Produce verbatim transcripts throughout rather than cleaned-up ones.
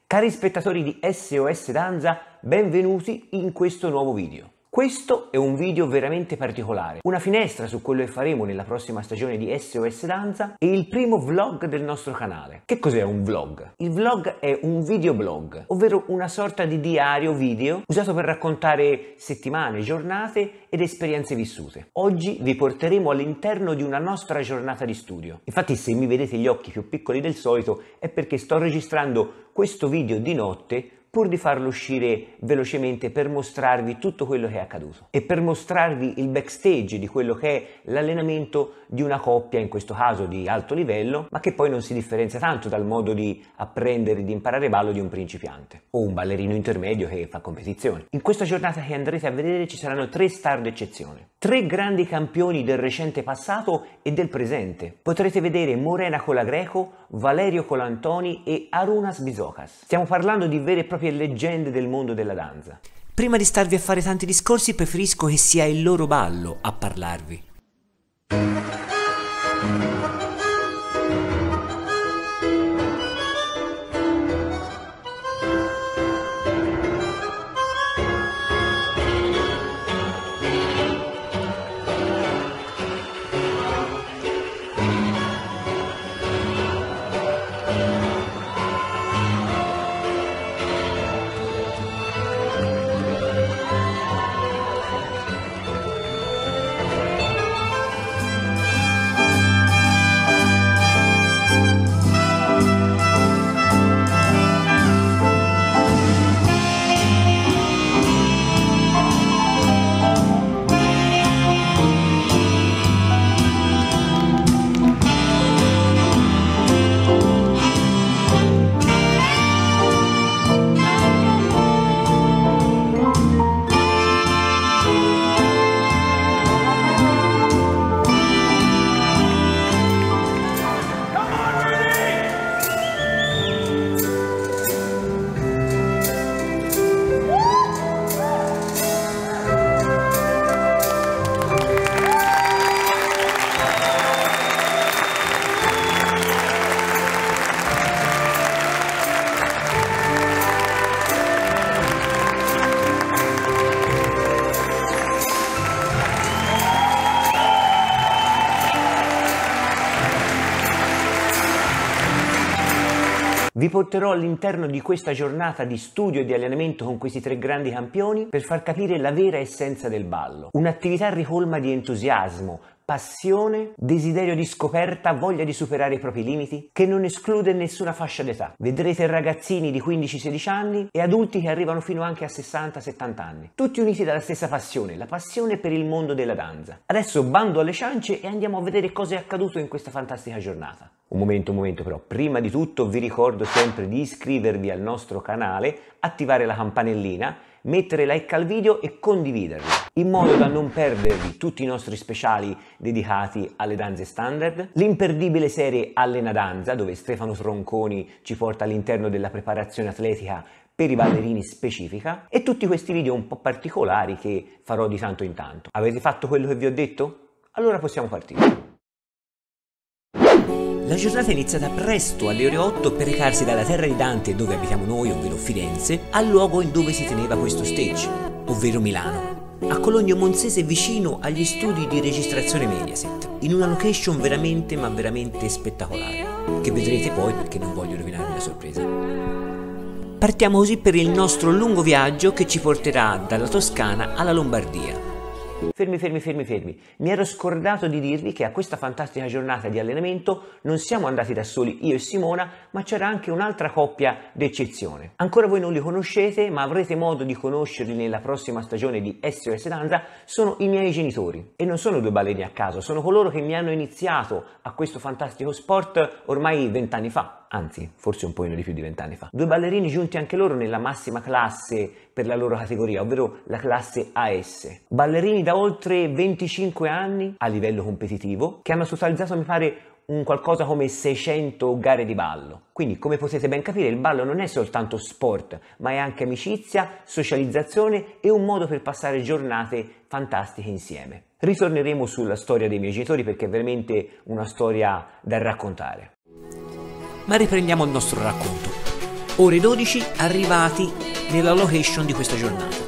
Cari spettatori di S O S Danza, benvenuti in questo nuovo video. Questo è un video veramente particolare, una finestra su quello che faremo nella prossima stagione di S O S Danza e il primo vlog del nostro canale. Che cos'è un vlog? Il vlog è un videoblog, ovvero una sorta di diario video usato per raccontare settimane, giornate ed esperienze vissute. Oggi vi porteremo all'interno di una nostra giornata di studio. Infatti, se mi vedete gli occhi più piccoli del solito è perché sto registrando questo video di notte pur di farlo uscire velocemente per mostrarvi tutto quello che è accaduto e per mostrarvi il backstage di quello che è l'allenamento di una coppia, in questo caso di alto livello, ma che poi non si differenzia tanto dal modo di apprendere e di imparare ballo di un principiante o un ballerino intermedio che fa competizione. In questa giornata che andrete a vedere ci saranno tre star d'eccezione, tre grandi campioni del recente passato e del presente. Potrete vedere Morena Colagreco, Valerio Colantoni e Arunas Bizokas. Stiamo parlando di vere e proprie leggende del mondo della danza. Prima di starvi a fare tanti discorsi, preferisco che sia il loro ballo a parlarvi. Vi porterò all'interno di questa giornata di studio e di allenamento con questi tre grandi campioni per far capire la vera essenza del ballo. Un'attività ricolma di entusiasmo, passione, desiderio di scoperta, voglia di superare i propri limiti, che non esclude nessuna fascia d'età. Vedrete ragazzini di quindici sedici anni e adulti che arrivano fino anche a sessanta settanta anni, tutti uniti dalla stessa passione, la passione per il mondo della danza. Adesso bando alle ciance e andiamo a vedere cosa è accaduto in questa fantastica giornata. Un momento, un momento però, prima di tutto vi ricordo sempre di iscrivervi al nostro canale, attivare la campanellina, mettere like al video e condividerlo, in modo da non perdervi tutti i nostri speciali dedicati alle danze standard, l'imperdibile serie Allena Danza, dove Stefano Tronconi ci porta all'interno della preparazione atletica per i ballerini specifica, e tutti questi video un po' particolari che farò di tanto in tanto. Avete fatto quello che vi ho detto? Allora possiamo partire. La giornata è iniziata presto alle ore otto per recarsi dalla terra di Dante, dove abitiamo noi, ovvero Firenze, al luogo in dove si teneva questo stage, ovvero Milano, a Cologno Monzese, vicino agli studi di registrazione Mediaset, in una location veramente ma veramente spettacolare, che vedrete poi perché non voglio rovinarvi la sorpresa. Partiamo così per il nostro lungo viaggio che ci porterà dalla Toscana alla Lombardia. Fermi, fermi, fermi, fermi. Mi ero scordato di dirvi che a questa fantastica giornata di allenamento non siamo andati da soli io e Simona, ma c'era anche un'altra coppia d'eccezione. Ancora voi non li conoscete, ma avrete modo di conoscerli nella prossima stagione di S O S Danza. Sono i miei genitori e non sono due ballerini a caso, sono coloro che mi hanno iniziato a questo fantastico sport ormai vent'anni fa. Anzi, forse un po' di più di vent'anni fa. Due ballerini giunti anche loro nella massima classe per la loro categoria, ovvero la classe A S. Ballerini da oltre venticinque anni a livello competitivo, che hanno totalizzato, mi pare, un qualcosa come seicento gare di ballo. Quindi, come potete ben capire, il ballo non è soltanto sport, ma è anche amicizia, socializzazione e un modo per passare giornate fantastiche insieme. Ritorneremo sulla storia dei miei genitori perché è veramente una storia da raccontare. Ma riprendiamo il nostro racconto. Ore dodici, arrivati nella location di questa giornata.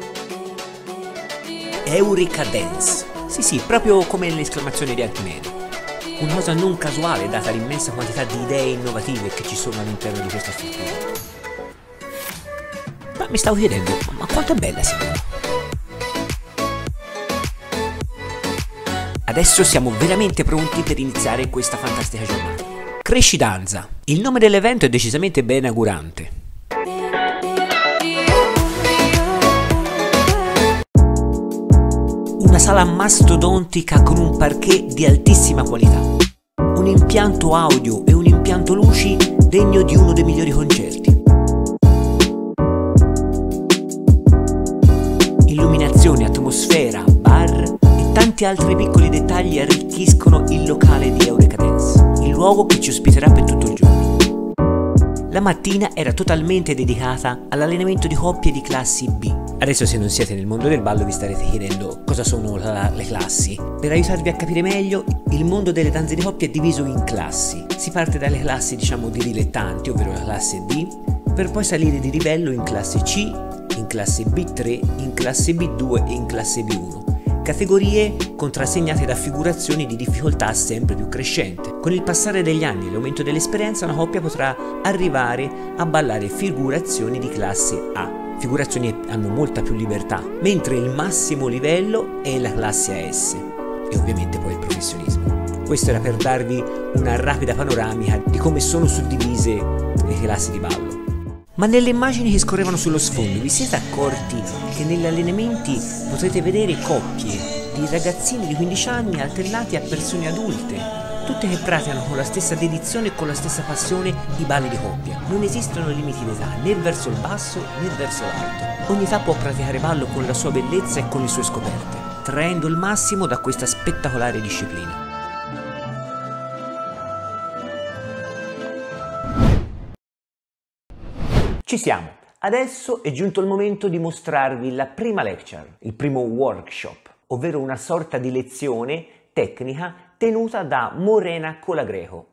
Eureka Dance. Sì sì, proprio come l'esclamazione di Archimede. Una cosa non casuale data l'immensa quantità di idee innovative che ci sono all'interno di questa struttura. Ma mi stavo chiedendo, ma quanto è bella Simona? Adesso siamo veramente pronti per iniziare questa fantastica giornata. Cresci Danza. Il nome dell'evento è decisamente ben augurante. Una sala mastodontica con un parquet di altissima qualità. Un impianto audio e un impianto luci degno di uno dei migliori concerti. Illuminazione, atmosfera, bar e tanti altri piccoli dettagli arricchiscono il locale di Eureka Dance, il luogo che ci ospiterà per tutto il giorno. La mattina era totalmente dedicata all'allenamento di coppie di classi B. Adesso, se non siete nel mondo del ballo, vi starete chiedendo cosa sono la, le classi. Per aiutarvi a capire meglio, il mondo delle danze di coppia è diviso in classi. Si parte dalle classi, diciamo, di dilettanti, ovvero la classe D, per poi salire di livello in classe C, in classe B tre, in classe B due e in classe B uno. Categorie contrassegnate da figurazioni di difficoltà sempre più crescente. Con il passare degli anni e l'aumento dell'esperienza, una coppia potrà arrivare a ballare figurazioni di classe A. Figurazioni che hanno molta più libertà, mentre il massimo livello è la classe A S e ovviamente poi il professionismo. Questo era per darvi una rapida panoramica di come sono suddivise le classi di ballo. Ma nelle immagini che scorrevano sullo sfondo vi siete accorti che negli allenamenti potrete vedere coppie di ragazzini di quindici anni alternati a persone adulte, tutte che praticano con la stessa dedizione e con la stessa passione i balli di coppia. Non esistono limiti d'età, né verso il basso né verso l'alto. Ogni età può praticare ballo con la sua bellezza e con le sue scoperte, traendo il massimo da questa spettacolare disciplina. Ci siamo! Adesso è giunto il momento di mostrarvi la prima lecture, il primo workshop, ovvero una sorta di lezione tecnica tenuta da Morena Colagreco.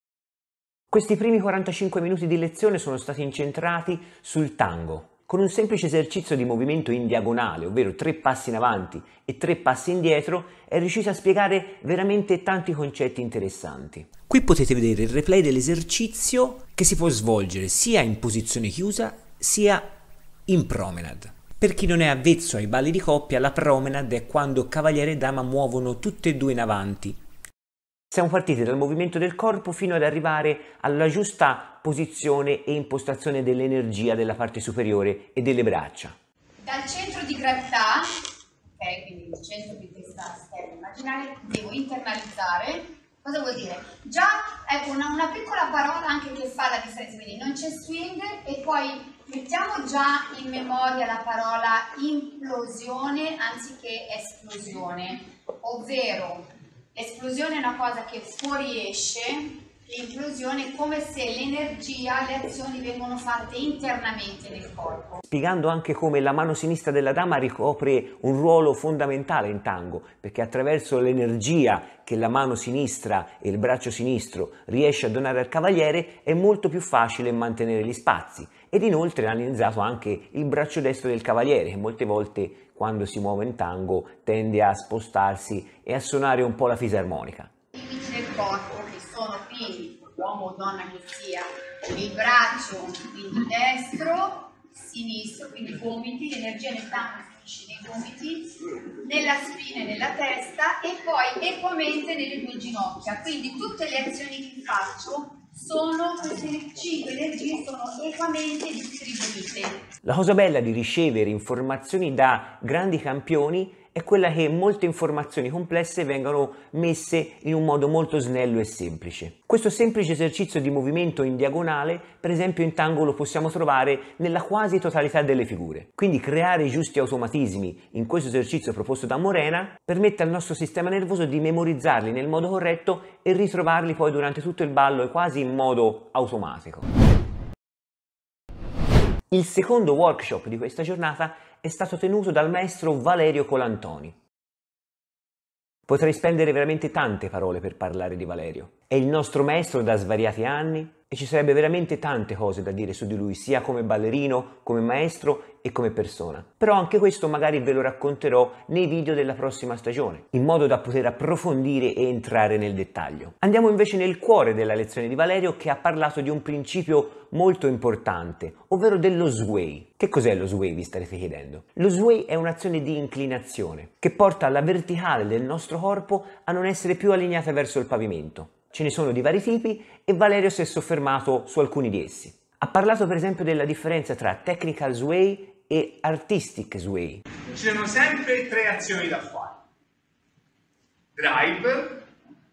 Questi primi quarantacinque minuti di lezione sono stati incentrati sul tango, con un semplice esercizio di movimento in diagonale, ovvero tre passi in avanti e tre passi indietro, è riuscita a spiegare veramente tanti concetti interessanti. Qui potete vedere il replay dell'esercizio che si può svolgere sia in posizione chiusa sia in promenade. Per chi non è avvezzo ai balli di coppia, la promenade è quando cavaliere e dama muovono tutte e due in avanti. Siamo partiti dal movimento del corpo fino ad arrivare alla giusta posizione e impostazione dell'energia della parte superiore e delle braccia. Dal centro di gravità, ok, quindi il centro di questa stella immaginaria, devo internalizzare. Cosa vuol dire? Già ecco una, una piccola parola anche che fa la differenza, quindi non c'è swing e poi mettiamo già in memoria la parola implosione anziché esplosione, ovvero l'esplosione è una cosa che fuoriesce, l'implosione è come se l'energia, le azioni vengono fatte internamente nel corpo. Spiegando anche come la mano sinistra della dama ricopre un ruolo fondamentale in tango, perché attraverso l'energia che la mano sinistra e il braccio sinistro riesce a donare al cavaliere è molto più facile mantenere gli spazi. Ed inoltre ha analizzato anche il braccio destro del cavaliere, che molte volte quando si muove in tango tende a spostarsi e a suonare un po' la fisarmonica. I limiti del corpo che sono quindi, uomo o donna che sia, il braccio quindi destro, sinistro, quindi gomiti, l'energia nel tango finisce nei gomiti, nella spina e nella testa e poi equamente nelle due ginocchia, quindi tutte le azioni che faccio sono, queste cinque energie sono equamente distribuite. La cosa bella di ricevere informazioni da grandi campioni è quella che molte informazioni complesse vengano messe in un modo molto snello e semplice. Questo semplice esercizio di movimento in diagonale, per esempio in tango, lo possiamo trovare nella quasi totalità delle figure. Quindi creare i giusti automatismi in questo esercizio proposto da Morena permette al nostro sistema nervoso di memorizzarli nel modo corretto e ritrovarli poi durante tutto il ballo e quasi in modo automatico. Il secondo workshop di questa giornata è stato tenuto dal maestro Valerio Colantoni. Potrei spendere veramente tante parole per parlare di Valerio. È il nostro maestro da svariati anni, e ci sarebbe veramente tante cose da dire su di lui, sia come ballerino, come maestro e come persona. Però anche questo magari ve lo racconterò nei video della prossima stagione, in modo da poter approfondire e entrare nel dettaglio. Andiamo invece nel cuore della lezione di Valerio, che ha parlato di un principio molto importante, ovvero dello sway. Che cos'è lo sway, vi starete chiedendo? Lo sway è un'azione di inclinazione che porta la verticale del nostro corpo a non essere più allineata verso il pavimento. Ce ne sono di vari tipi e Valerio si è soffermato su alcuni di essi. Ha parlato per esempio della differenza tra technical sway e artistic sway. Ci sono sempre tre azioni da fare: drive,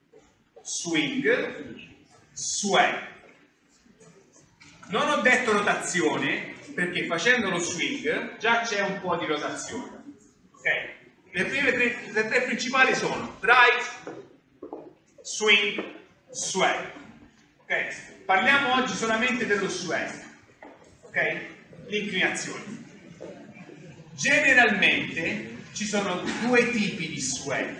swing, sway. Non ho detto rotazione perché facendo lo swing già c'è un po' di rotazione. Okay? Le prime tre, le tre principali sono drive, swing, sway. Okay? Parliamo oggi solamente dello sway, okay? L'inclinazione. Generalmente ci sono due tipi di sway.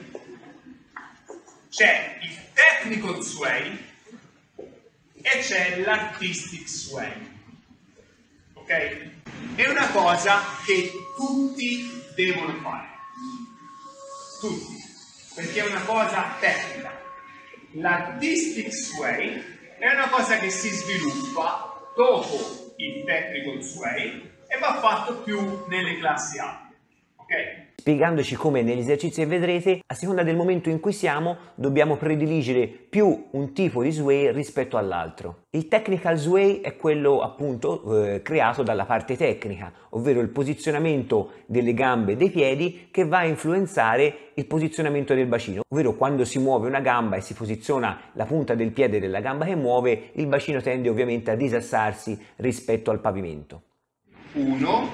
C'è il technical sway e c'è l'artistic sway. Ok? È una cosa che tutti devono fare. Tutti. Perché è una cosa tecnica. L'artistic sway è una cosa che si sviluppa dopo il technical sway e va fatto più nelle classi alte, ok? Spiegandoci come negli esercizi che vedrete, a seconda del momento in cui siamo, dobbiamo prediligere più un tipo di sway rispetto all'altro. Il technical sway è quello appunto eh, creato dalla parte tecnica, ovvero il posizionamento delle gambe e dei piedi che va a influenzare il posizionamento del bacino, ovvero quando si muove una gamba e si posiziona la punta del piede della gamba che muove, il bacino tende ovviamente a disassarsi rispetto al pavimento. uno,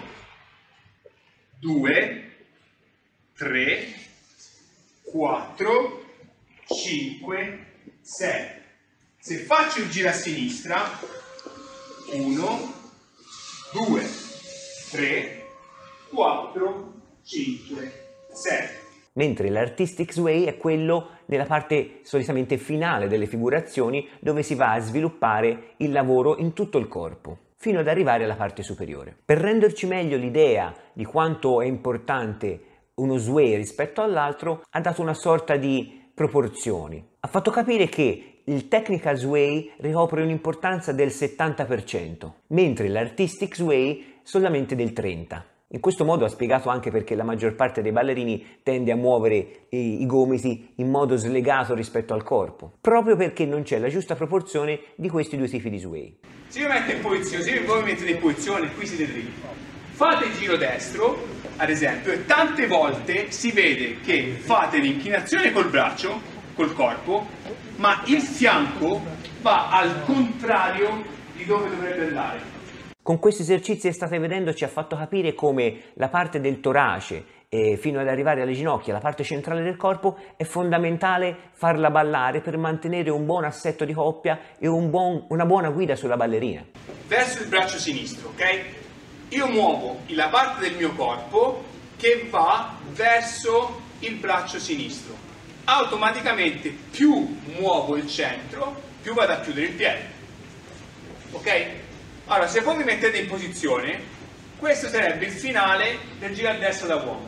due, tre, quattro, cinque, sei. Se faccio il giro a sinistra, uno, due, tre, quattro, cinque, sei. Mentre l'artistic sway è quello nella parte solitamente finale delle figurazioni, dove si va a sviluppare il lavoro in tutto il corpo, fino ad arrivare alla parte superiore. Per renderci meglio l'idea di quanto è importante uno sway rispetto all'altro, ha dato una sorta di proporzioni. Ha fatto capire che il technical sway ricopre un'importanza del settanta per cento, mentre l'artistic sway solamente del trenta per cento. In questo modo ha spiegato anche perché la maggior parte dei ballerini tende a muovere i, i gomiti in modo slegato rispetto al corpo, proprio perché non c'è la giusta proporzione di questi due tipi di sway. Se io metto in posizione, se voi mi mettete in posizione, qui siete dritti, fate il giro destro, ad esempio, e tante volte si vede che fate l'inclinazione col braccio, col corpo, ma il fianco va al contrario di dove dovrebbe andare. Con questi esercizi che state vedendo ci ha fatto capire come la parte del torace e fino ad arrivare alle ginocchia, la parte centrale del corpo, è fondamentale farla ballare per mantenere un buon assetto di coppia e un buon, una buona guida sulla ballerina. Verso il braccio sinistro, ok? Io muovo la parte del mio corpo che va verso il braccio sinistro. Automaticamente più muovo il centro, più vado a chiudere il piede. Ok? Allora, se voi mi mettete in posizione, questo sarebbe il finale del giro a destra da uomo.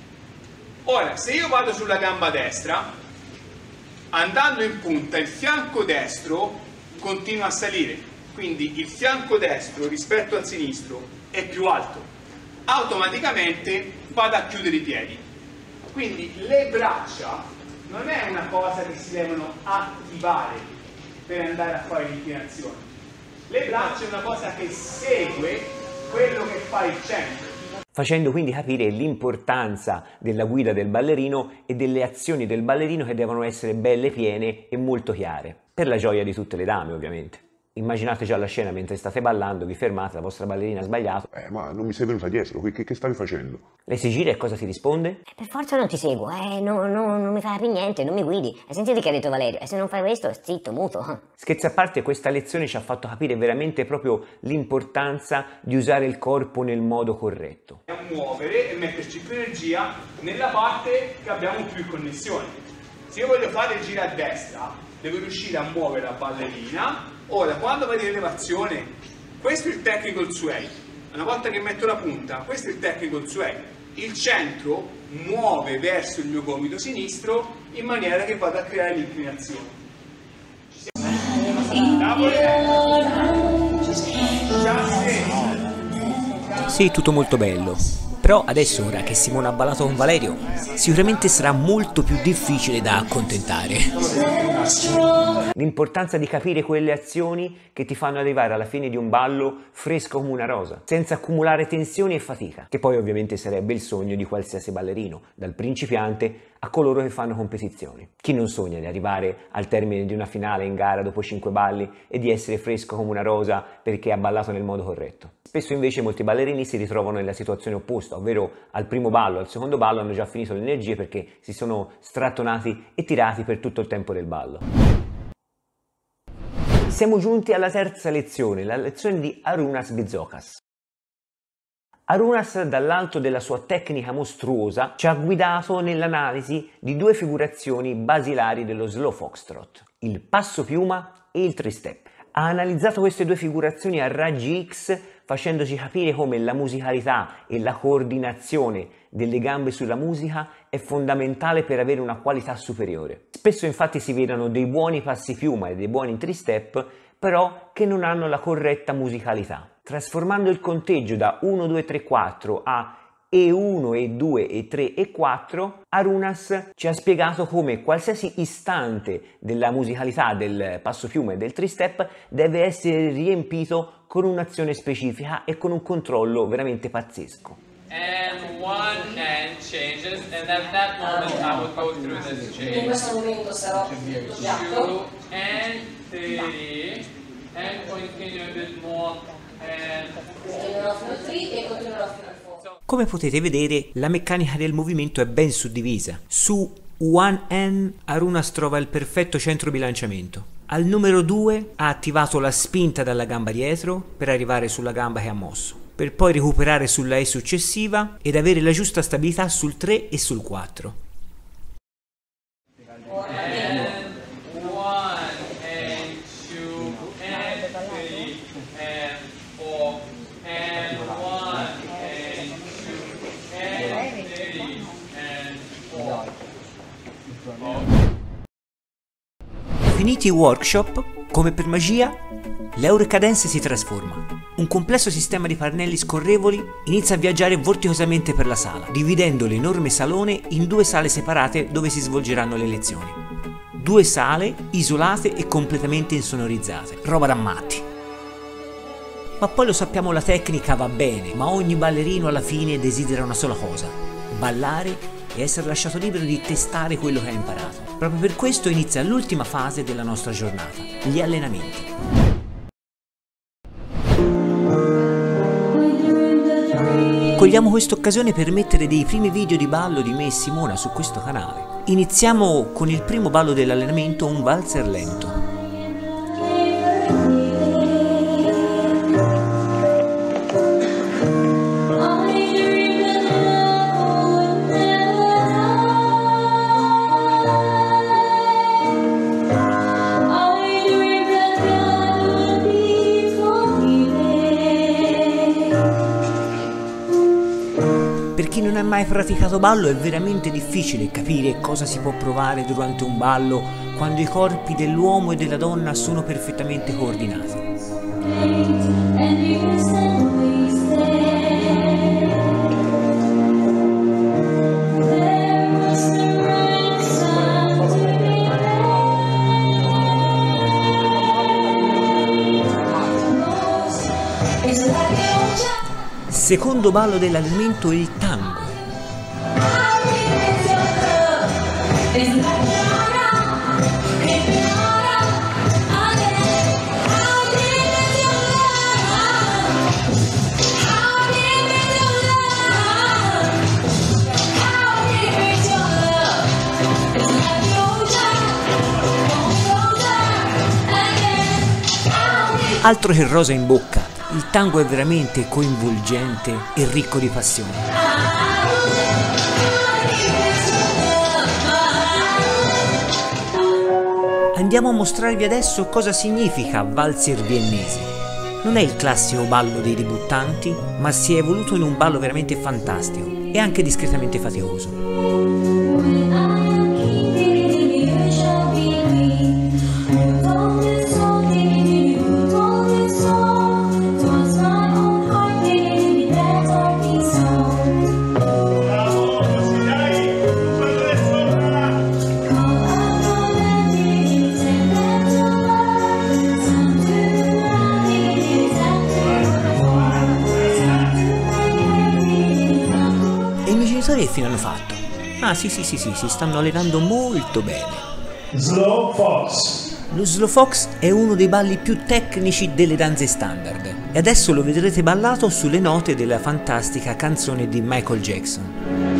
Ora, se io vado sulla gamba destra, andando in punta, il fianco destro continua a salire. Quindi il fianco destro rispetto al sinistro è più alto. Automaticamente vado a chiudere i piedi. Quindi le braccia non è una cosa che si devono attivare per andare a fare l'inclinazione. Le braccia è una cosa che segue quello che fa il centro. Facendo quindi capire l'importanza della guida del ballerino e delle azioni del ballerino che devono essere belle, piene e molto chiare. Per la gioia di tutte le dame, ovviamente. Immaginate già la scena mentre state ballando, vi fermate, la vostra ballerina ha sbagliato. Eh, ma non mi sei venuta dietro, che, che stavi facendo? Lei si gira e cosa ti risponde? Per forza non ti seguo, eh, no, no, non mi fai per niente, non mi guidi. E sentite che ha detto Valerio, e se non fai questo, zitto, muto. Scherzi a parte, questa lezione ci ha fatto capire veramente proprio l'importanza di usare il corpo nel modo corretto. A muovere e metterci più energia nella parte che abbiamo più connessione. Se io voglio fare il giro a destra, devo riuscire a muovere la ballerina Ora, quando vado in elevazione, questo è il technical sway. Una volta che metto la punta, questo è il technical sway. Il centro muove verso il mio gomito sinistro in maniera che vada a creare l'inclinazione. Sì, tutto molto bello. Però adesso, ora che Simone ha ballato con Valerio, sicuramente sarà molto più difficile da accontentare. L'importanza di capire quelle azioni che ti fanno arrivare alla fine di un ballo fresco come una rosa, senza accumulare tensioni e fatica, che poi ovviamente sarebbe il sogno di qualsiasi ballerino, dal principiante a coloro che fanno competizioni. Chi non sogna di arrivare al termine di una finale in gara dopo cinque balli e di essere fresco come una rosa perché ha ballato nel modo corretto? Spesso invece molti ballerini si ritrovano nella situazione opposta, ovvero al primo ballo, al secondo ballo hanno già finito le energie perché si sono strattonati e tirati per tutto il tempo del ballo. Siamo giunti alla terza lezione, la lezione di Arunas Bizokas. Arunas, dall'alto della sua tecnica mostruosa, ci ha guidato nell'analisi di due figurazioni basilari dello slow foxtrot, il passo piuma e il three-step. Ha analizzato queste due figurazioni a raggi X, facendoci capire come la musicalità e la coordinazione delle gambe sulla musica è fondamentale per avere una qualità superiore. Spesso infatti si vedono dei buoni passi piuma e dei buoni three-step, però che non hanno la corretta musicalità. Trasformando il conteggio da uno, due, tre, quattro a E uno, E due, E tre e quattro, Arunas ci ha spiegato come qualsiasi istante della musicalità del passo piuma e del three-step deve essere riempito con un'azione specifica e con un controllo veramente pazzesco. And one hand changes, and at that moment I would go through this change. In questo momento sarò Two and three, and continue a bit more. And continuerò fino al tre e continuerò fino al quattro. Come potete vedere, la meccanica del movimento è ben suddivisa. Su one hand Arunas trova il perfetto centro bilanciamento. Al numero due ha attivato la spinta dalla gamba dietro per arrivare sulla gamba che ha mosso, per poi recuperare sulla E successiva ed avere la giusta stabilità sul tre e sul quattro. Finiti i workshop, come per magia, l'Eureka-Dance si trasforma. Un complesso sistema di pannelli scorrevoli inizia a viaggiare vorticosamente per la sala, dividendo l'enorme salone in due sale separate dove si svolgeranno le lezioni. Due sale isolate e completamente insonorizzate, roba da matti. Ma poi lo sappiamo, la tecnica va bene, ma ogni ballerino alla fine desidera una sola cosa: ballare e essere lasciato libero di testare quello che ha imparato. Proprio per questo inizia l'ultima fase della nostra giornata, gli allenamenti. Cogliamo questa occasione per mettere dei primi video di ballo di me e Simona su questo canale. Iniziamo con il primo ballo dell'allenamento, un valzer lento. Per chi non ha mai praticato ballo è veramente difficile capire cosa si può provare durante un ballo quando i corpi dell'uomo e della donna sono perfettamente coordinati. Secondo ballo dell'allenamento, il tango. Altro che rosa in bocca, il tango è veramente coinvolgente e ricco di passione. Andiamo a mostrarvi adesso cosa significa valzer viennese. Non è il classico ballo dei debuttanti, ma si è evoluto in un ballo veramente fantastico e anche discretamente faticoso. Che fine hanno fatto? Ah sì sì sì sì, si stanno allenando molto bene. Slow Fox. Lo slow fox è uno dei balli più tecnici delle danze standard e adesso lo vedrete ballato sulle note della fantastica canzone di Michael Jackson.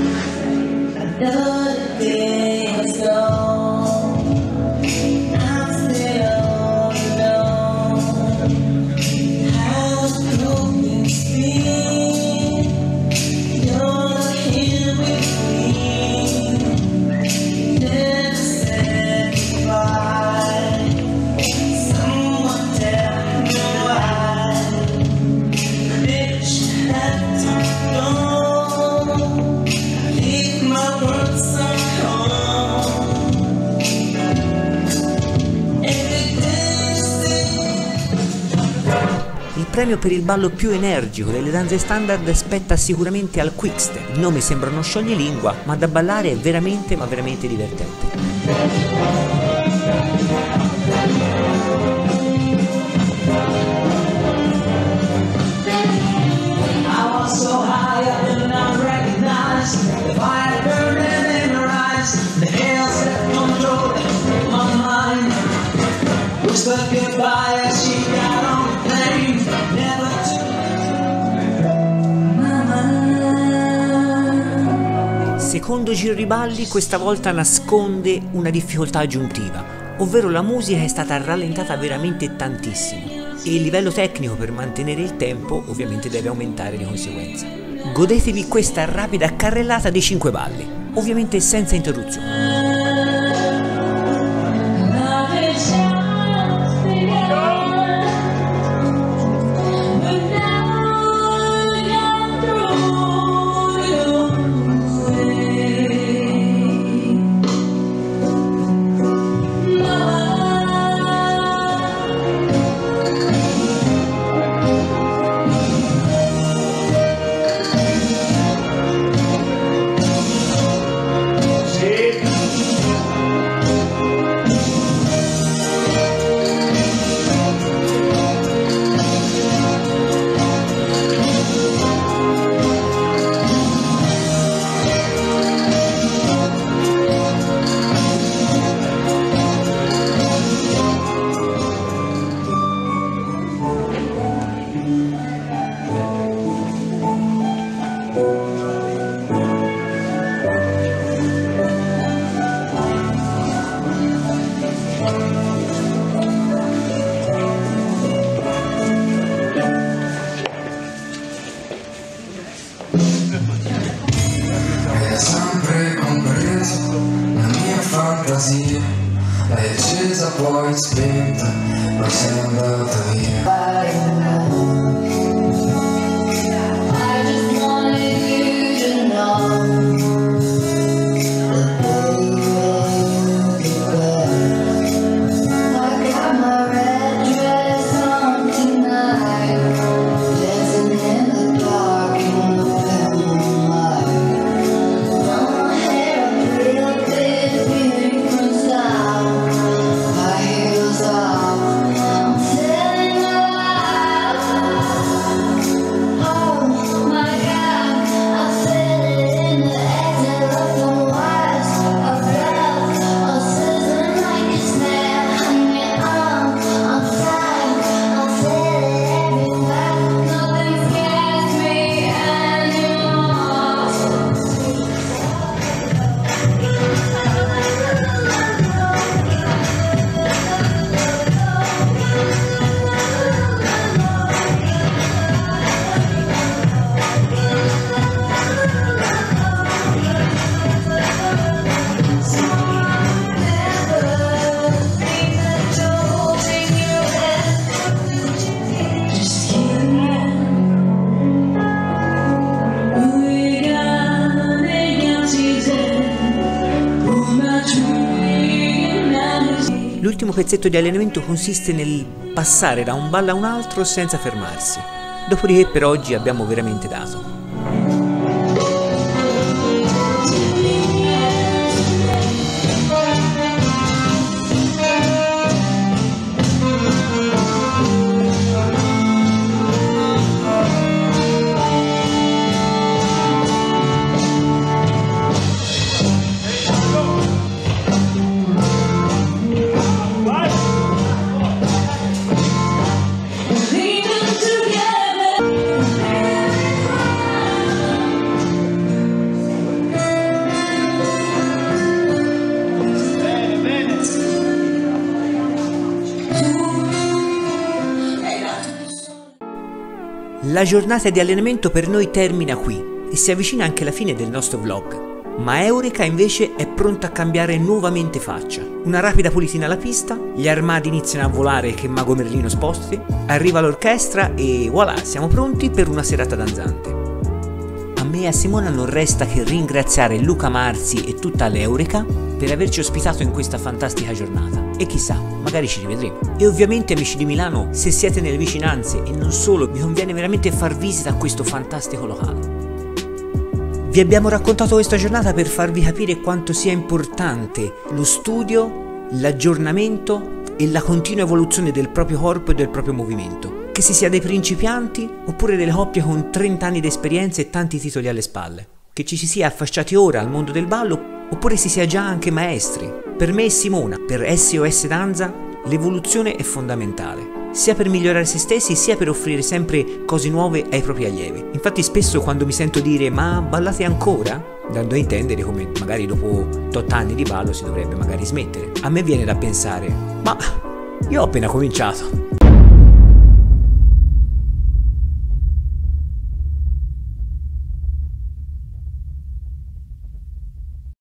Il premio per il ballo più energico delle danze standard spetta sicuramente al Quickstep. Il nome sembra uno scioglilingua, ma da ballare è veramente ma veramente divertente. Secondo giro di balli questa volta nasconde una difficoltà aggiuntiva, ovvero la musica è stata rallentata veramente tantissimo e il livello tecnico per mantenere il tempo ovviamente deve aumentare di conseguenza. Godetevi questa rapida carrellata dei cinque balli, ovviamente senza interruzioni. L'hai accesa poi spenta, poi sei andata via. l'ultimo pezzetto di allenamento consiste nel passare da un ballo a un altro senza fermarsi. Dopodiché per oggi abbiamo veramente dato. La giornata di allenamento per noi termina qui e si avvicina anche la fine del nostro vlog, ma Eureka invece è pronta a cambiare nuovamente faccia. Una rapida pulitina alla pista, gli armadi iniziano a volare che Mago Merlino sposti, arriva l'orchestra e voilà, siamo pronti per una serata danzante. A me e a Simona non resta che ringraziare Luca Marzi e tutta l'Eureka per averci ospitato in questa fantastica giornata e chissà, magari ci rivedremo. E ovviamente amici di Milano, se siete nelle vicinanze e non solo, vi conviene veramente far visita a questo fantastico locale. Vi abbiamo raccontato questa giornata per farvi capire quanto sia importante lo studio, l'aggiornamento e la continua evoluzione del proprio corpo e del proprio movimento, che si sia dei principianti oppure delle coppie con trenta anni di esperienza e tanti titoli alle spalle, che ci si sia affacciati ora al mondo del ballo oppure si sia già anche maestri. Per me e Simona, per S O S Danza, l'evoluzione è fondamentale, sia per migliorare se stessi sia per offrire sempre cose nuove ai propri allievi. Infatti spesso quando mi sento dire "ma ballate ancora?", dando a intendere come magari dopo tot anni di ballo si dovrebbe magari smettere, a me viene da pensare "ma io ho appena cominciato".